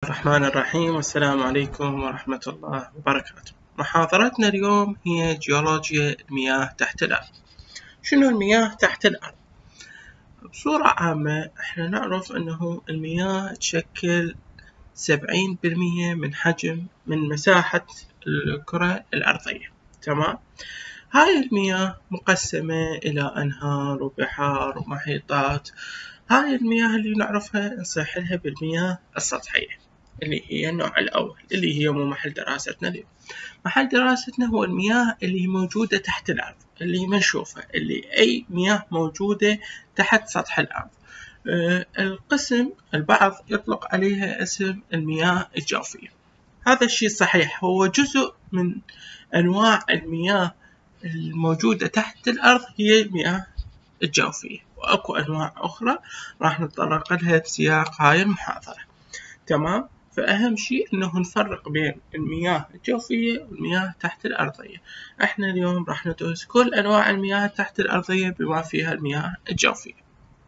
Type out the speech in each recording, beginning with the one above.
الرحمن الرحيم، والسلام عليكم ورحمة الله وبركاته. محاضرتنا اليوم هي جيولوجيا المياه تحت الأرض. شنو المياه تحت الأرض؟ بصورة عامة احنا نعرف انه المياه تشكل 70% من مساحة الكرة الأرضية. تمام؟ هاي المياه مقسمة إلى أنهار وبحار ومحيطات. هاي المياه اللي نعرفها نصيح لها بالمياه السطحية، اللي هي النوع الأول، اللي هي مو محل دراستنا اليوم. محل دراستنا هو المياه اللي موجودة تحت الأرض، اللي ما نشوفها، اللي أي مياه موجودة تحت سطح الأرض. القسم البعض يطلق عليها اسم المياه الجوفية. هذا الشيء صحيح، هو جزء من أنواع المياه الموجودة تحت الأرض هي المياه الجوفية، وأكو أنواع أخرى راح نتطرق لها بسياق هاي المحاضرة. تمام؟ فأهم شيء إنه نفرق بين المياه الجوفية والمياه تحت الأرضية. إحنا اليوم راح ندرس كل أنواع المياه تحت الأرضية بما فيها المياه الجوفية.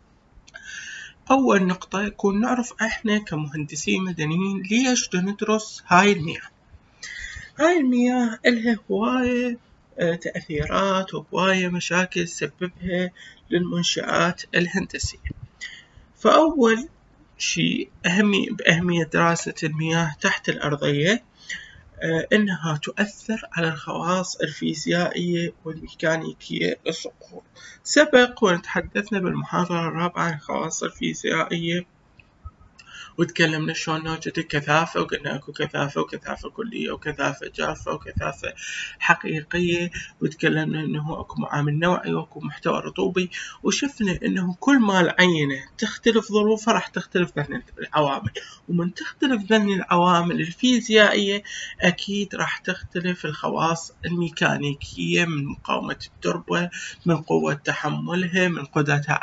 أول نقطة يكون نعرف إحنا كمهندسين مدنيين ليش ندرس هاي المياه. هاي المياه إلها هواية تأثيرات وهواية مشاكل تسببها للمنشآت الهندسية. فأول شيء بأهمية دراسة المياه تحت الأرضية إنها تؤثر على الخواص الفيزيائية والميكانيكية للصخور. سبق وتحدثنا بالمحاضرة الرابعة عن الخواص الفيزيائية، وتكلمنا شلون نوجد الكثافة، وقلنا اكو كثافة وكثافة كلية وكثافة جافة وكثافة حقيقية، وتكلمنا انه اكو معامل نوعي واكو محتوى رطوبي، وشفنا انه كل ما العينة تختلف ظروفها راح تختلف ذن العوامل، ومن تختلف ذن العوامل الفيزيائية اكيد راح تختلف الخواص الميكانيكية، من مقاومة التربة، من قوة تحملها، من قدرتها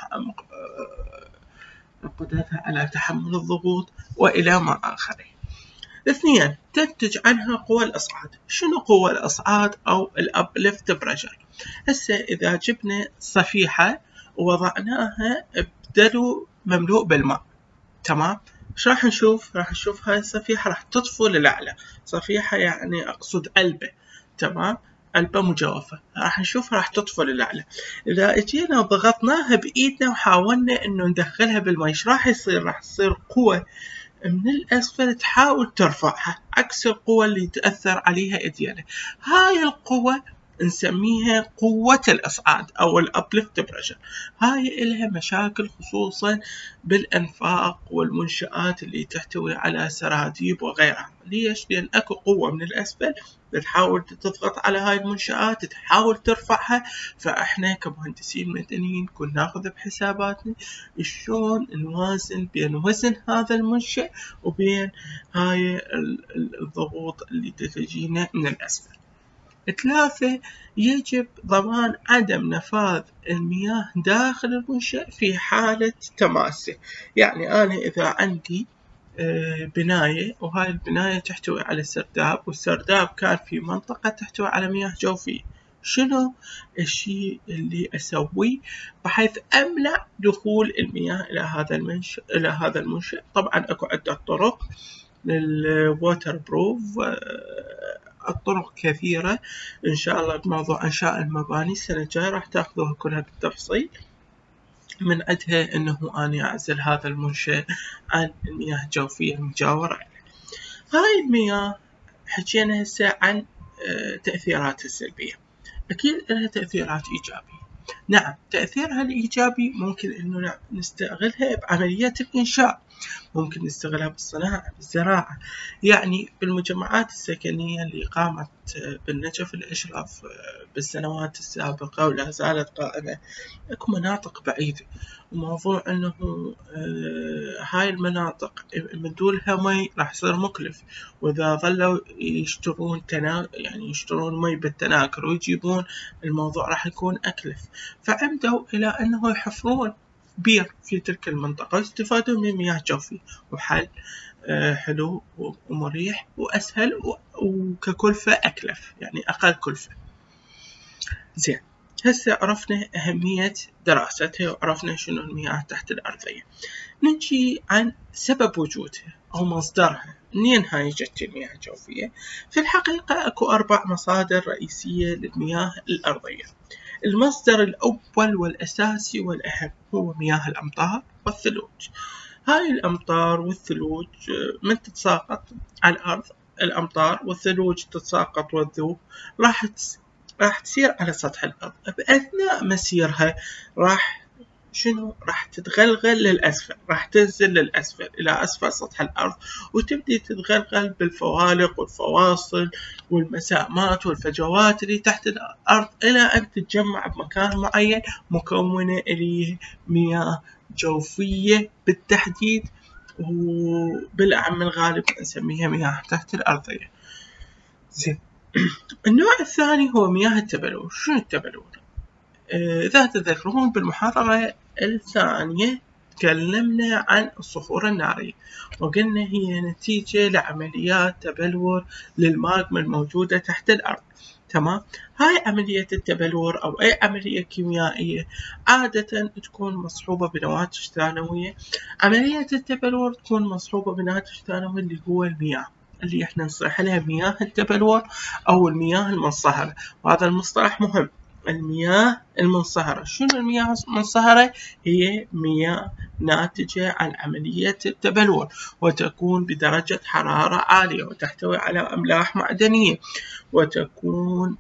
على تحمل الضغوط، وإلى ما آخره. اثنين، تنتج عنها قوى الإصعاد. شنو قوى الإصعاد أو الأبليفت بريشر؟ هسه إذا جبنا صفيحة ووضعناها بدلو مملوء بالماء، تمام؟ ايش راح نشوف؟ راح نشوف هاي الصفيحة راح تطفو للأعلى. صفيحة يعني أقصد علبة، تمام؟ علبة مجوفة، راح نشوف راح تطفو للأعلى. إذا اجينا وضغطناها بإيدنا وحاولنا إنه ندخلها بالماء، ايش راح يصير؟ راح تصير قوة من الأسفل تحاول ترفعها، عكس القوة اللي تأثر عليها إيدينا. هاي القوة نسميها قوة الإصعاد أو الأبليفت بريشر. هاي إلها مشاكل خصوصا بالأنفاق والمنشآت اللي تحتوي على سراديب وغيرها. ليش؟ لأن أكو قوة من الأسفل تحاول تضغط على هاي المنشآت، تحاول ترفعها. فإحنا كمهندسين مدنيين كنا ناخذ بحساباتنا شلون نوازن بين وزن هذا المنشأ وبين هاي الضغوط اللي تجينا من الأسفل. ثلاثة، يجب ضمان عدم نفاذ المياه داخل المنشأ في حالة تماسه. يعني أنا إذا عندي بناية، وهاي البناية تحتوي على سرداب، والسرداب كان في منطقة تحتوي على مياه جوفية، شنو الشيء اللي أسويه بحيث أمنع دخول المياه إلى هذا المنشأ؟ طبعا أكو عدة طرق للووتر بروف، الطرق كثيرة. إن شاء الله بموضوع إنشاء المباني السنة الجاية راح تأخذوها كلها بالتفصيل. من عندها أنه أنا أعزل هذا المنشأ عن المياه الجوفية المجاورة عليه. هاي المياه حكينا هسه عن تأثيراتها السلبية، أكيد لها تأثيرات إيجابية. نعم، تأثيرها الإيجابي ممكن أنه نستغلها بعمليات الإنشاء، ممكن نستغلها بالصناعة، بالزراعة. يعني بالمجمعات السكنية اللي قامت بالنجف الإشراف بالسنوات السابقة ولا زالت قائمة، اكو مناطق بعيدة، وموضوع انه هاي المناطق من دولها مي راح يصير مكلف، واذا ظلوا يشترون مي بالتناكر ويجيبون، الموضوع راح يكون اكلف. فعمدوا الى انه يحفرون بير في تلك المنطقة ويستفادون من مياه جوفية، وحل حلو ومريح واسهل وككلفة اكلف، يعني اقل كلفة. زين، هسه عرفنا أهمية دراستها وعرفنا شنو المياه تحت الأرضية. نجي عن سبب وجودها أو مصدرها، منين هاي جت المياه الجوفية؟ في الحقيقة أكو 4 مصادر رئيسية للمياه الأرضية. المصدر الأول والأساسي والأهم هو مياه الأمطار والثلوج. هاي الأمطار والثلوج من تتساقط على الأرض، الأمطار والثلوج تتساقط وتذوب، راح تسير على سطح الأرض. بأثناء مسيرها راح تتغلغل للأسفل، راح تنزل للأسفل إلى أسفل سطح الأرض، وتبدي تتغلغل بالفوالق والفواصل والمسامات والفجوات اللي تحت الأرض إلى أن تتجمع بمكان معين مكونة إليه مياه جوفية بالتحديد، وبالأعم الغالب نسميها مياه تحت الأرضية. زين. النوع الثاني هو مياه التبلور. شنو التبلور؟ إذا تذكرون بالمحاضرة الثانية تكلمنا عن الصخور النارية وقلنا هي نتيجة لعمليات تبلور للماغما الموجودة تحت الأرض. تمام. هاي عملية التبلور أو أي عملية كيميائية عادة تكون مصحوبة بنواتج ثانوية. عملية التبلور تكون مصحوبة بناتج ثانوي اللي هو المياه، اللي احنا نصيح لها مياه التبلور أو المياه المنصهرة، وهذا المصطلح مهم. المياه المنصهرة. شنو المياه المنصهرة؟ هي مياه ناتجة عن عملية التبلور، وتكون بدرجة حرارة عالية، وتحتوي على أملاح معدنية، وتكون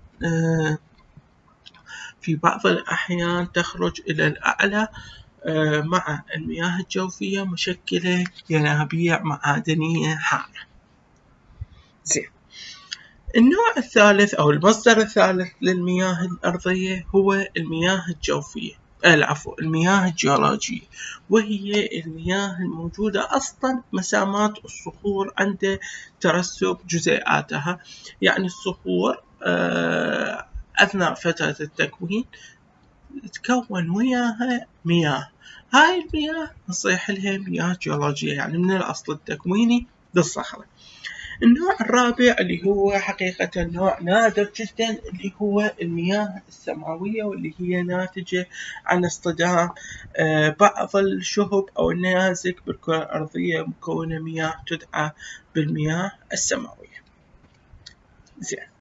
في بعض الأحيان تخرج إلى الأعلى مع المياه الجوفية مشكلة ينابيع معادنية حارة. زين. النوع الثالث أو المصدر الثالث للمياه الأرضية هو المياه الجوفية، المياه الجيولوجية، وهي المياه الموجودة أصلا مسامات الصخور عند ترسب جزيئاتها. يعني الصخور أثناء فترة التكوين تكون وياها مياه، هاي المياه نصيح لها مياه جيولوجية، يعني من الأصل التكويني للصخرة. النوع الرابع اللي هو حقيقة نوع نادر جدا اللي هو المياه السماوية، واللي هي ناتجة عن اصطدام بعض الشهب أو النيازك بالكرة الأرضية مكونة مياه تدعى بالمياه السماوية. زين.